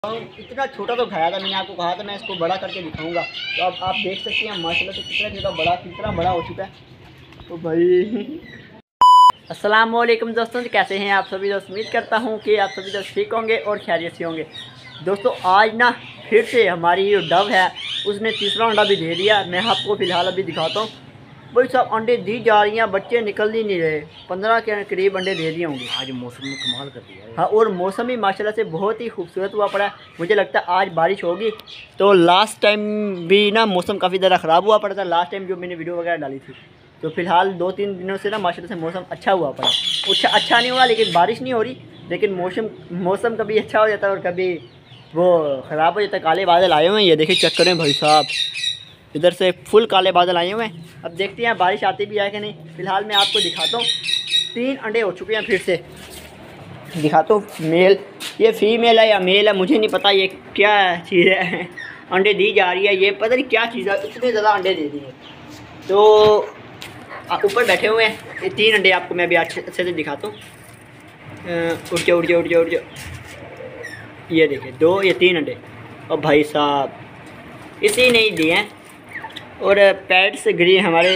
इतना छोटा तो खाया था, मैंने आपको कहा था मैं इसको बड़ा करके दिखाऊंगा। तो अब आप देख सकते हैं माशाल्लाह से कितना बड़ा हो चुका है। तो भाई अस्सलाम वालेकुम दोस्तों, कैसे हैं आप सभी दोस्त। उम्मीद करता हूं कि आप सभी दोस्त ठीक होंगे और खैरियत से होंगे। दोस्तों आज ना फिर से हमारी जो डव है उसने तीसरा अंडा भी दे दिया। मैं आपको फ़िलहाल अभी दिखाता हूँ। वही सब अंडे दी जा रही हैं, बच्चे निकल ही नहीं रहे। 15 के करीब अंडे दे दिए होंगे। आज मौसम ने कमाल कर दिया है। हाँ, और मौसम भी माशाल्लाह से बहुत ही खूबसूरत हुआ पड़ा है। मुझे लगता है आज बारिश होगी। तो लास्ट टाइम भी ना मौसम काफ़ी ज़्यादा ख़राब हुआ पड़ा था, लास्ट टाइम जो मैंने वीडियो वगैरह डाली थी। तो फ़िलहाल 2-3 दिनों से ना माशाल्लाह से मौसम अच्छा हुआ पड़ा। अच्छा नहीं हुआ, लेकिन बारिश नहीं हो रही। लेकिन मौसम कभी अच्छा हो जाता है और कभी वो ख़राब हो जाता है। काले बादल आए हुए हैं, ये देखिए चेक करें भाई साहब, इधर से फुल काले बादल आए हुए हैं। अब देखते हैं बारिश आती भी है कि नहीं। फ़िलहाल मैं आपको दिखाता हूँ। 3 अंडे हो चुके हैं, फिर से दिखाता हूँ। मेल, ये फीमेल है या मेल है मुझे नहीं पता, ये क्या चीज़ है। अंडे दी जा रही है, ये पता नहीं क्या चीज़ है, इतने ज़्यादा अंडे दे दिए। तो ऊपर बैठे हुए हैं। ये 3 अंडे आपको मैं भी अच्छे से दिखाता हूँ। उड़ जाओ। ये देखिए 2, ये 3 अंडे। और भाई साहब इसी नहीं दिए हैं। और पैड्स गिरी हमारे,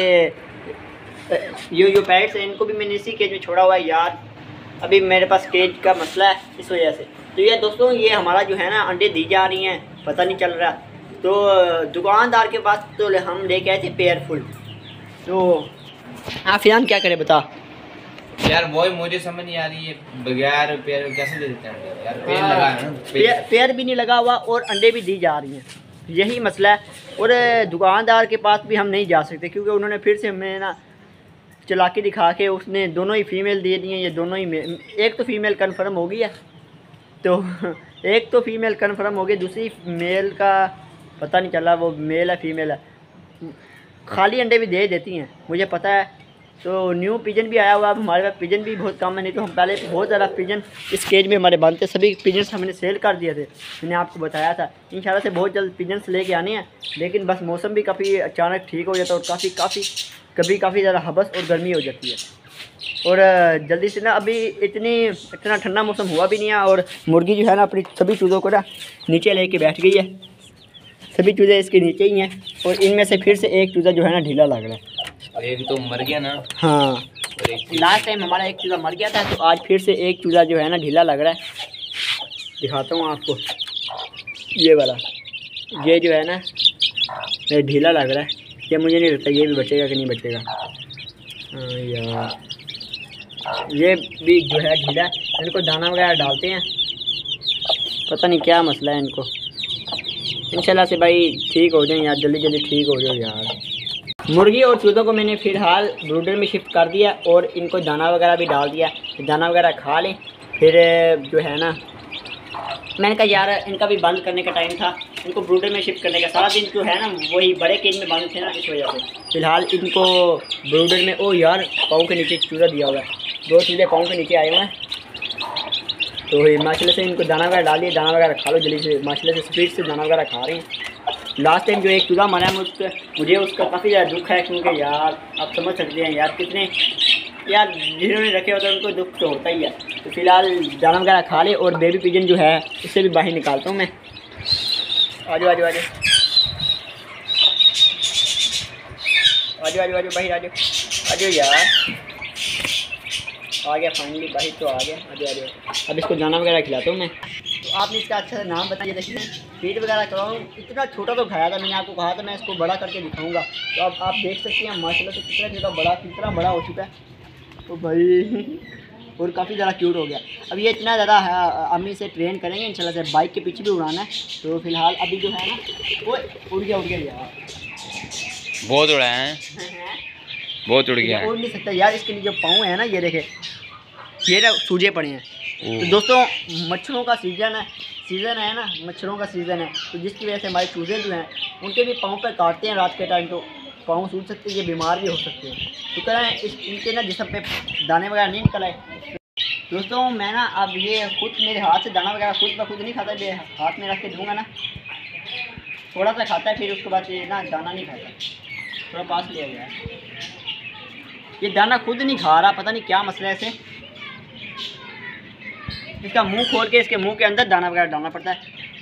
जो पैड्स हैं इनको भी मैंने इसी केज में छोड़ा हुआ है यार। अभी मेरे पास केज का मसला है इस वजह से। तो ये दोस्तों ये हमारा जो है ना अंडे दी जा रही हैं, पता नहीं चल रहा। तो दुकानदार के पास तो हम लेके आए थे पेयर फुल। तो आफियान क्या करे बता यार, वो मुझे समझ नहीं आ रही है, बगैर पेयर कैसे दे देते हैं यार। पेयर लगा है ना, पेयर भी नहीं लगा हुआ और अंडे भी दी जा रही हैं, यही मसला है। और दुकानदार के पास भी हम नहीं जा सकते क्योंकि उन्होंने फिर से हमें ना चालाकी दिखा के उसने दोनों ही फीमेल दे दी हैं। ये दोनों ही एक तो फीमेल कन्फर्म हो गई है, तो एक तो फीमेल कन्फर्म हो गई, दूसरी मेल का पता नहीं चला वो मेल है फीमेल है। खाली अंडे भी दे देती हैं मुझे पता है। तो न्यू पिजन भी आया हुआ। अब हमारे पास पिजन भी बहुत कम है, नहीं तो हम पहले बहुत ज़्यादा पिजन इस केज में हमारे बनते। सभी पिजन्स हमने सेल कर दिए थे, मैंने आपको बताया था। इंशाल्लाह से बहुत जल्द पिजन्स लेके आने हैं। लेकिन बस मौसम भी काफ़ी अचानक ठीक हो जाता है और काफ़ी ज़्यादा हबस और गर्मी हो जाती है। और जल्दी से ना अभी इतना ठंडा मौसम हुआ भी नहीं है। और मुर्गी जो है ना अपनी सभी चूज़ों को ना नीचे लेके बैठ गई है। सभी चूज़े इसके नीचे ही हैं और इनमें से फिर से एक चूज़ा जो है ना ढीला लग रहा है। एक तो मर गया ना। हाँ, लास्ट टाइम हमारा एक चूज़ा मर गया था, तो आज फिर से एक चूज़ा जो है ना ढीला लग रहा है। दिखाता हूँ आपको, ये वाला, ये जो है ना ये ढीला लग रहा है। ये मुझे नहीं लगता ये भी बचेगा कि नहीं बचेगा। हाँ यार, ये भी जो है ढीला। इनको दाना वगैरह डालते हैं, पता नहीं क्या मसला है इनको। इंशाल्लाह से भाई ठीक हो जाए यार, जल्दी ठीक हो जाए यार। मुर्गी और चूज़ों को मैंने फ़िलहाल ब्रूडर में शिफ्ट कर दिया और इनको दाना वगैरह भी डाल दिया। दाना वगैरह खा लें, फिर जो है ना मैंने कहा यार इनका भी बंद करने का टाइम था, इनको ब्रूडर में शिफ्ट करने का। सारा दिन जो है ना वही बड़े केज में बंद थे ना, इस वजह से फ़िलहाल इनको ब्रूडर में। ओ यार, पाँव के नीचे चूज़ा दिया हुआ है, 2 चूज़े पाँव के नीचे आए हुए हैं। तो माशाल्लाह से इनको दाना वगैरह डालिए, दाना वगैरह खा लो जल्दी से। माशाल्लाह से स्पीड से दाना वगैरह खा रही हैं। लास्ट टाइम जो एक चूज़ा मरा है मुझे उसका काफ़ी ज़्यादा दुख है, क्योंकि यार आप समझ सकते हैं यार कितने यार जिन्होंने रखे होते हैं उनको दुख तो होता ही है। तो फिलहाल दाना वगैरह खा ले और बेबी पिजन जो है उससे भी बाहर निकालता हूँ मैं। आ जाओ बाहर आ जाओ यार। आ गया फाइनली, बाहर तो आ गया। आ जाओ। अब इसको दाना वगैरह खिलाता हूँ मैं। तो आपने इसका अच्छा सा नाम बताइए। देखिए फीड वगैरह कराऊँ, इतना छोटा तो खाया था, मैंने आपको कहा था मैं इसको बड़ा करके दिखाऊंगा। तो अब आप देख सकते हैं माशाल्लाह से कितना बड़ा हो चुका है। तो भाई और काफ़ी ज़्यादा क्यूट हो गया। अब ये इतना ज़्यादा अम्मी से ट्रेन करेंगे इंशाल्लाह से। बाइक के पीछे भी उड़ाना है। तो फिलहाल अभी जो है ना वो उड़ गया यार, बहुत उड़ा है, बहुत उड़ गया। उड़ नहीं सकता यार, इसके लिए जो पाँव है ना ये देखे, ये ना सूजे पड़े हैं। तो दोस्तों मच्छरों का सीज़न है ना, मच्छरों का सीज़न है। तो जिसकी वजह से हमारे चूज़े जो हैं उनके भी पाँव पर काटते हैं रात के टाइम, तो पाँव सूज सकते हैं, ये बीमार भी हो सकते हैं। तो करें इनके ना जिसम पे दाने वगैरह नहीं निकल आए। दोस्तों मैं ना अब ये खुद मेरे हाथ से दाना वगैरह खुद नहीं खाता, ये हाथ में रख के दूँगा ना, थोड़ा सा खाता है, फिर उसके बाद ये ना दाना नहीं खाता। थोड़ा पास लिया गया है, ये दाना खुद नहीं खा रहा, पता नहीं क्या मसला है इसे। इसका मुंह खोल के इसके मुंह के अंदर दाना वगैरह डालना पड़ता है।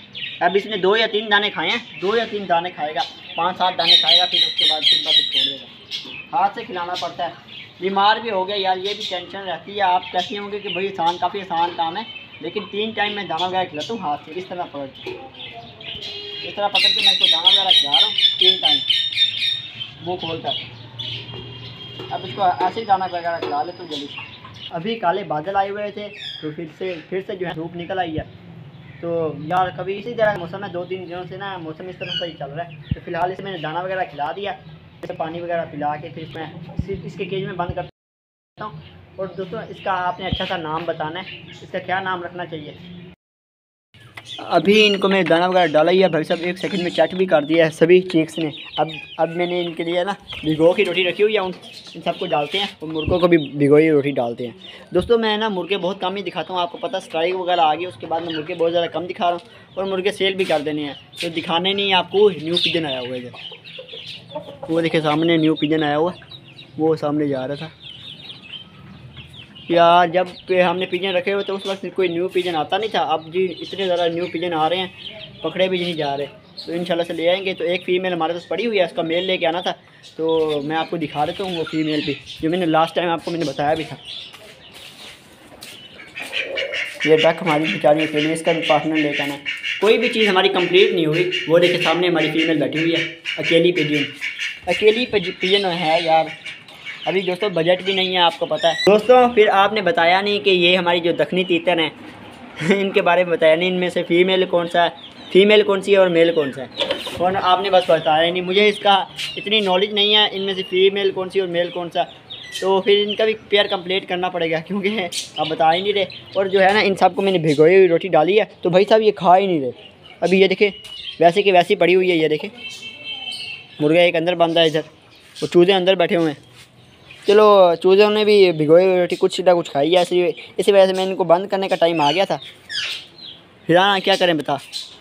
अब इसने 2 या 3 दाने खाए हैं, 2 या 3 दाने खाएगा, 5-7 दाने खाएगा, फिर उसके बाद फिर बस छोड़ देगा। हाथ से खिलाना पड़ता है। बीमार भी हो गया यार, ये भी टेंशन रहती है। आप कहते होंगे कि भाई काफ़ी आसान काम है, लेकिन 3 टाइम मैं दाना वगैरह खिलाता हूँ हाथ से, इस तरह पकड़ के मैं इसको दाना वगैरह खिला रहा हूँ 3 टाइम मुँह खोल कर। अब इसको ऐसे ही दाना वगैरह खिला ले तो जल्दी। अभी काले बादल आए हुए थे तो फिर से जो है धूप निकल आई है। तो यार कभी इसी तरह मौसम है, 2-3 दिनों से ना मौसम इस तरह से ही चल रहा है। तो फिलहाल इसे मैंने दाना वगैरह खिला दिया, इसे पानी वगैरह पिला के फिर मैं इसके केज में बंद करता हूँ। और दोस्तों इसका आपने अच्छा सा नाम बताना है, इसका क्या नाम रखना चाहिए। अभी इनको मैंने दाना वगैरह डाला ही है भाई साहब, 1 सेकंड में चेक भी कर दिया है सभी चीक्स ने। अब मैंने इनके लिए ना भिगो की रोटी रखी हुई है, इन सबको डालते हैं और मुर्गों को भी भिगोई रोटी डालते हैं। दोस्तों मैं ना मुर्गे बहुत कम ही दिखाता हूँ, आपको पता स्ट्राइक वगैरह आ गई, उसके बाद मैं मुर्गे बहुत ज़्यादा कम दिखा रहा हूँ और मुर्गे सेल भी कर देने हैं। तो दिखाने नहीं आपको न्यू पिजन आया हुआ है, वो देखिए सामने न्यू पिजन आया हुआ है, वो सामने जा रहा था यार। जब हमने पिजन रखे हुए तो उस वक्त कोई न्यू पिजन आता नहीं था। अब जी इतने ज़्यादा न्यू पिजन आ रहे हैं, पकड़े भी नहीं जा रहे, तो इंशाल्लाह से ले आएंगे। तो एक फ़ीमेल हमारे पास पड़ी हुई है, उसका मेल लेके आना था, तो मैं आपको दिखा देता हूँ वो फीमेल भी, जो मैंने लास्ट टाइम आपको मैंने बताया भी था। ये डक हमारी बेचारी के लिए इसका पार्टनर लेकर आना। कोई भी चीज़ हमारी कंप्लीट नहीं हुई, वो देखिए सामने हमारी फीमेल बैठी हुई है, अकेली पिजन है यार। अभी दोस्तों बजट भी नहीं है, आपको पता है दोस्तों। फिर आपने बताया नहीं कि ये हमारी जो दखनी तीतर हैं इनके बारे में बताया नहीं, इनमें से फीमेल कौन सी है और मेल कौन सा है, और आपने बस बताया नहीं। मुझे इसका इतनी नॉलेज नहीं है इनमें से फीमेल कौन सी और मेल कौन सा, तो फिर इनका भी पेयर कंप्लीट करना पड़ेगा, क्योंकि आप बता ही नहीं रहे। और जो है ना इन सबको मैंने भिगोई हुई रोटी डाली है, तो भाई साहब ये खा ही नहीं रहे। अभी ये देखे वैसे की वैसी पड़ी हुई है, ये देखे मुर्गा एक अंदर बंदा है इधर, वो चूज़े अंदर बैठे हुए हैं। चलो चूज़ों ने भी भिगोई हुई रोटी कुछ ना कुछ खाई है, इसी वजह से मैं इनको बंद करने का टाइम आ गया था। फिर हाँ क्या करें बता,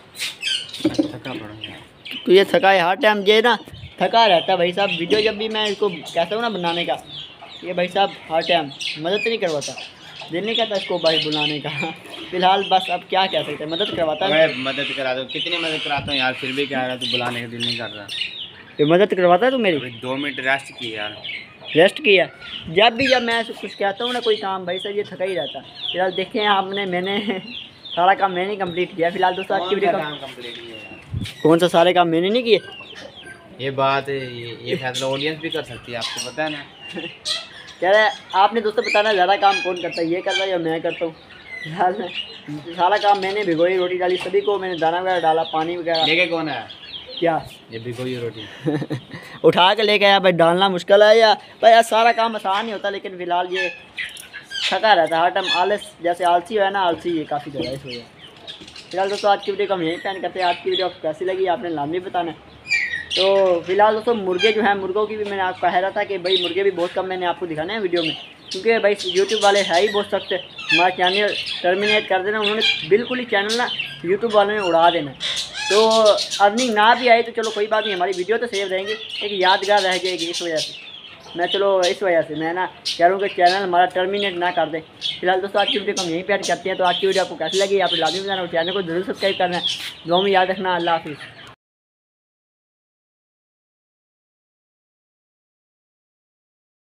थका पड़ा तो ये थका है हर टाइम, ये ना थका रहता है भाई साहब। वीडियो जब भी मैं इसको कहता हूँ ना बनाने का, ये भाई साहब हर टाइम मदद नहीं करवाता, दिल नहीं कहता इसको भाई बुलाने का। फिलहाल बस अब क्या कह सकते हैं, मदद करवाता है। मदद करा दो, कितनी मदद कराता हूँ यार, फिर भी क्या रहा, तो बुलाने का दिल नहीं कर रहा। ये मदद करवाता है तू मेरी? 2 मिनट रेस्ट की यार, रेस्ट किया। जब मैं कुछ कहता हूँ ना कोई काम, भाई साहब ये थका ही रहता। फिलहाल देखें आपने, मैंने सारा काम मैंने कंप्लीट किया। फिलहाल दोस्तों आज की वीडियो काम कंप्लीट किया। कौन सा सारे काम मैंने नहीं किए? ये बात है, ये फैसला ऑडियंस भी कर सकती है, आपको पता है ना। कह रहे आपने दोस्तों बताना ज़्यादा काम कौन करता है, ये कर रहा है या मैं करता हूँ। फिलहाल सारा काम मैंने भिगोई रोटी डाली, सभी को मैंने दाना वगैरह डाला, पानी वगैरह। लेके कौन है क्या ये भिगोई रोटी? उठा के लेके आया भाई, डालना मुश्किल है या भाई यार, सारा काम आसान नहीं होता, लेकिन फ़िलहाल ये थका रहता है हर टाइम, आलस जैसे आलसी है ना, आलसी ये काफ़ी ज़्यादा इस वजह। फिलहाल दोस्तों आज की वीडियो को हम यहीं पेंड करते हैं। आज की वीडियो आपको कैसी लगी आपने लाजमी बताना है। तो फिलहाल दोस्तों मुर्गे जो हैं, मुर्गों की भी मैंने आपको कह रहा था कि भाई मुर्गे भी बहुत कम मैंने आपको दिखाने हैं वीडियो में, क्योंकि भाई यूट्यूब वाले है ही बहुत सख्त, हमारा चैनल टर्मिनेट कर देना उन्होंने, बिल्कुल ही चैनल ना यूट्यूब वालों ने उड़ा देना। तो अर्निंग ना भी आए तो चलो कोई बात नहीं, हमारी वीडियो तो सेव रहेंगी, एक यादगार रह जाएगी। इस वजह से इस वजह से मैं ना कह रहा हूँ कि चैनल हमारा टर्मिनेट ना कर दे। फिलहाल दोस्तों आज की वीडियो को हम यहीं पे ऐड करते हैं। तो आज की वीडियो आपको कैसी लगी आपने लाजमी बताना, चैनल को जरूर सब्सक्राइब करना है, दुआ में याद रखना। अल्लाह हाफिज़।